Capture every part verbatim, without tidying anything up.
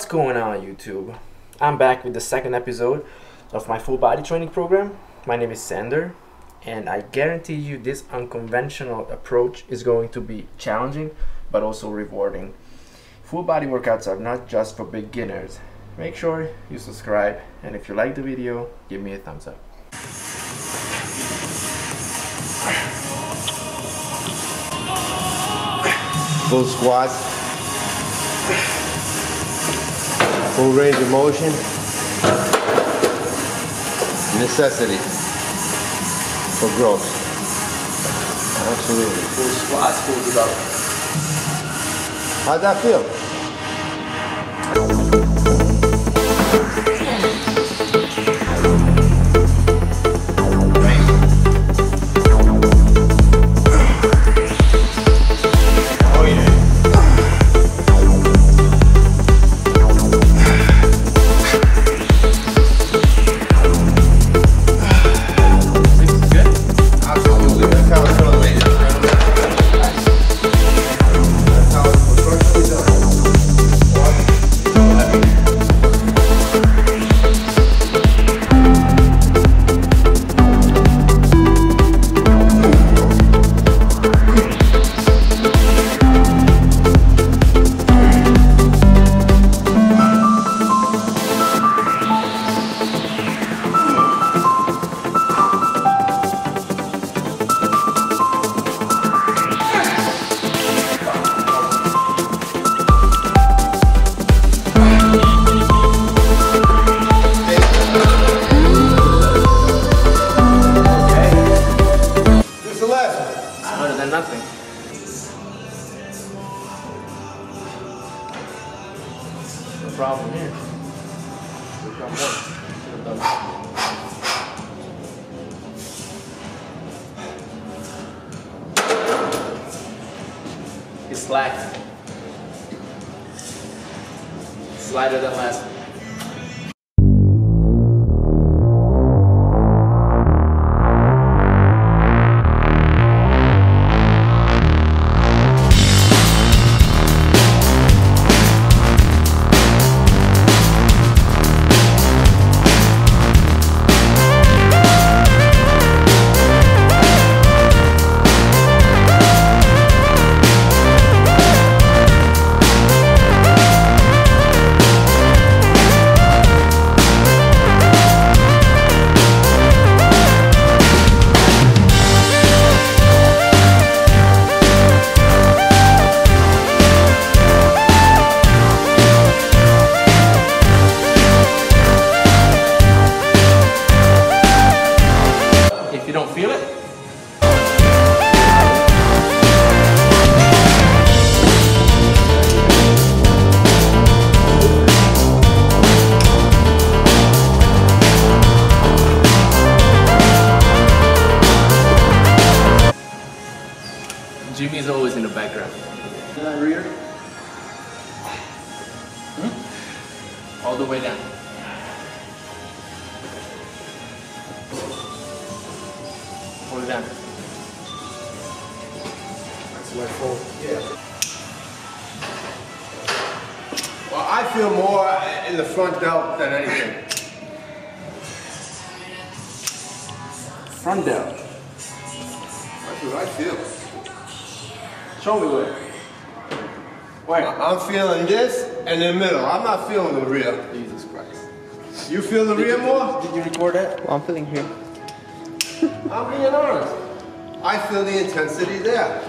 going on, YouTube? I'm back with the second episode of my full body training program. My name is Sandor, and I guarantee you this unconventional approach is going to be challenging but also rewarding. Full body workouts are not just for beginners. Make sure you subscribe, and if you like the video, give me a thumbs up. Full squats, full range of motion, necessity for growth. Absolutely. Full squats, full development. How'd that feel? Nothing. No problem here. We've got more. It's slack. It's lighter than last. You don't feel it? Jimmy's always in the background. Is that rear? Hmm? All the way down. Hold it down. That's left fold. Yeah. Well, I feel more in the front delt than anything. Front delt. That's what I feel. Show me where. Where? I'm feeling this and the middle. I'm not feeling the rear. Jesus Christ. You feel the rear more? Did you record that? Well, I'm feeling here. I'm being honest. I feel the intensity there.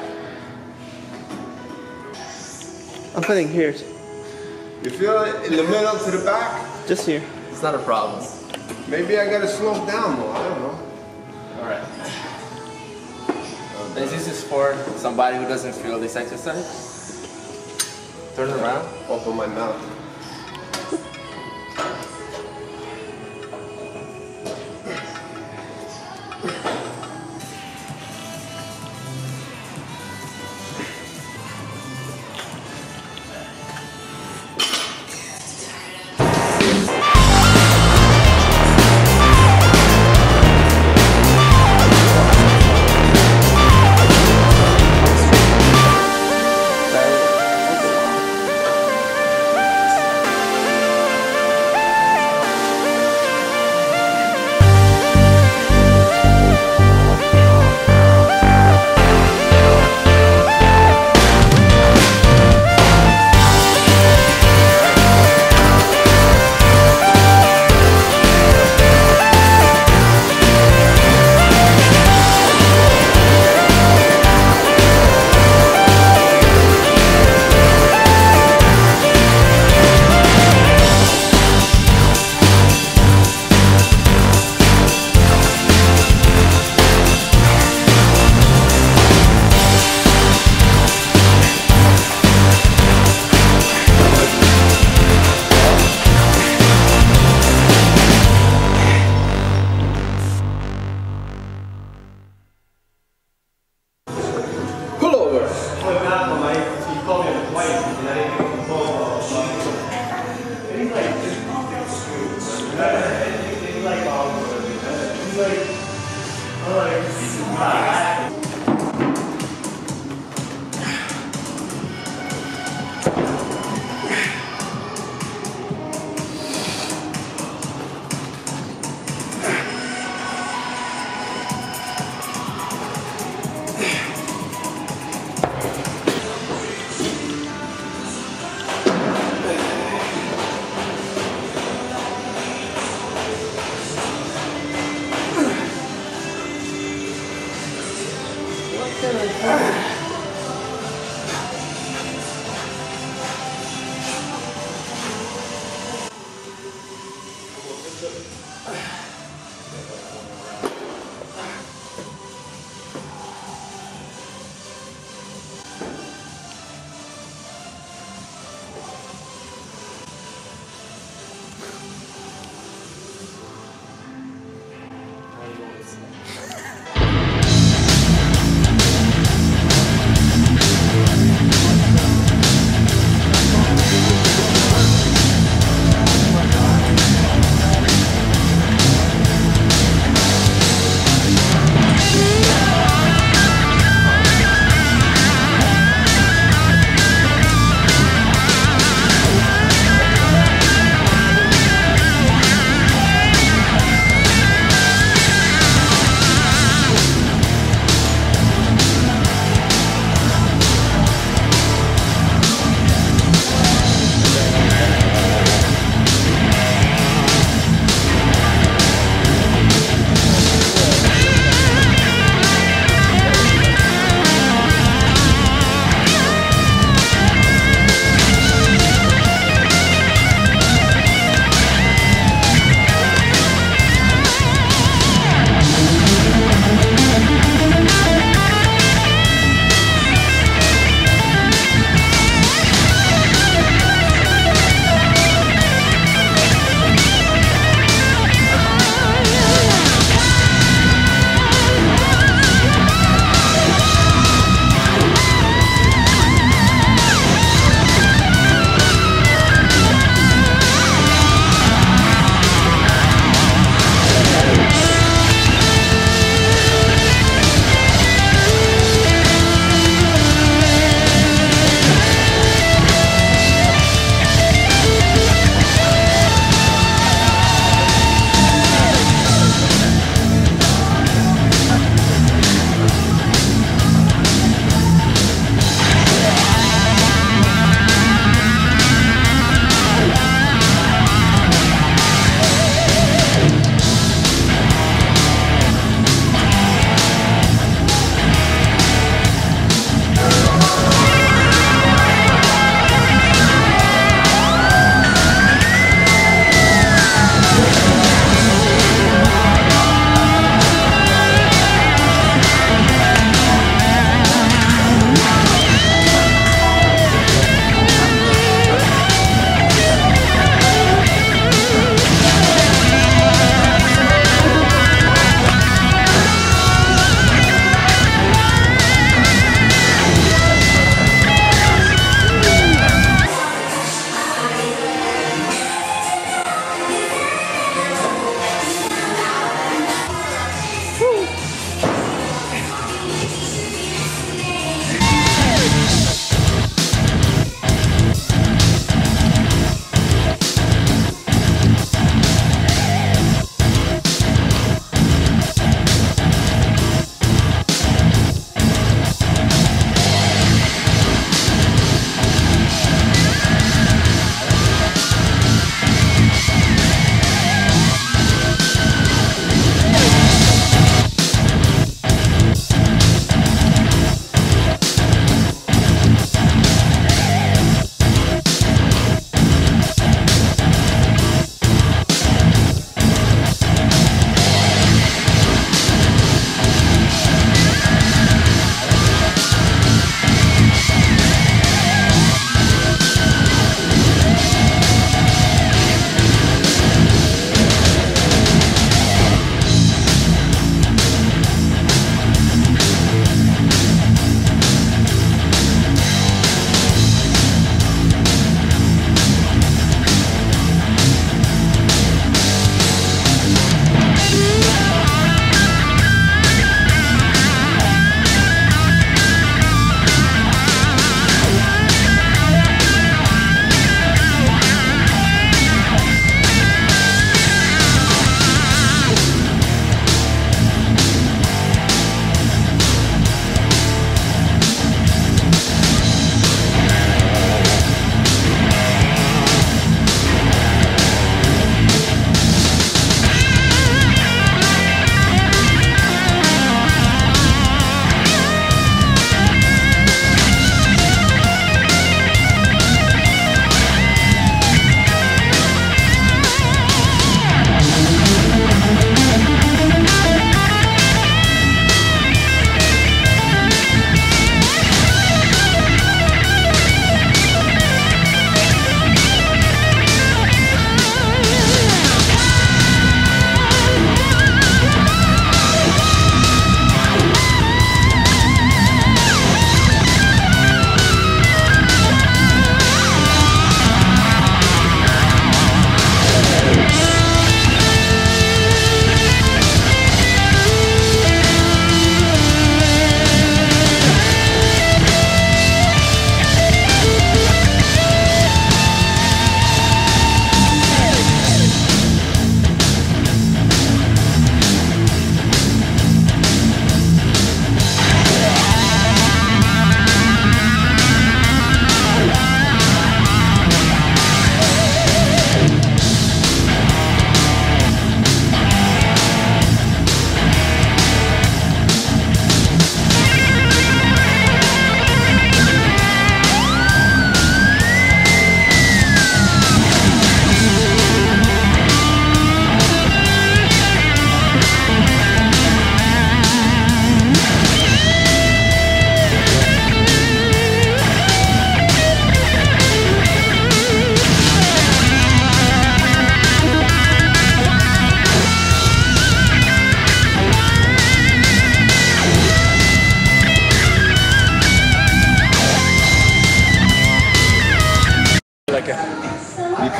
I'm feeling here. You feel it in the middle to the back? Just here. It's not a problem. Maybe I gotta slow down more. I don't know. Alright. This is for somebody who doesn't feel this exercise. Turn around. Open my mouth. It's like, oh, like, this is not.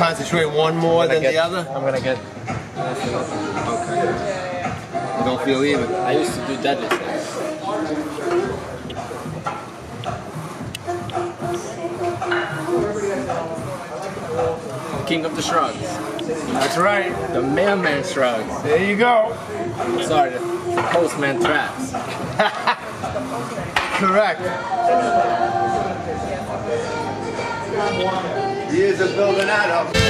concentrate one more than get, the other? I'm gonna get. Okay. You don't feel even. I used to do deadlifts. King of the shrugs. That's right. The mailman shrugs. There you go. Sorry, the postman traps. Correct. Years of building that up.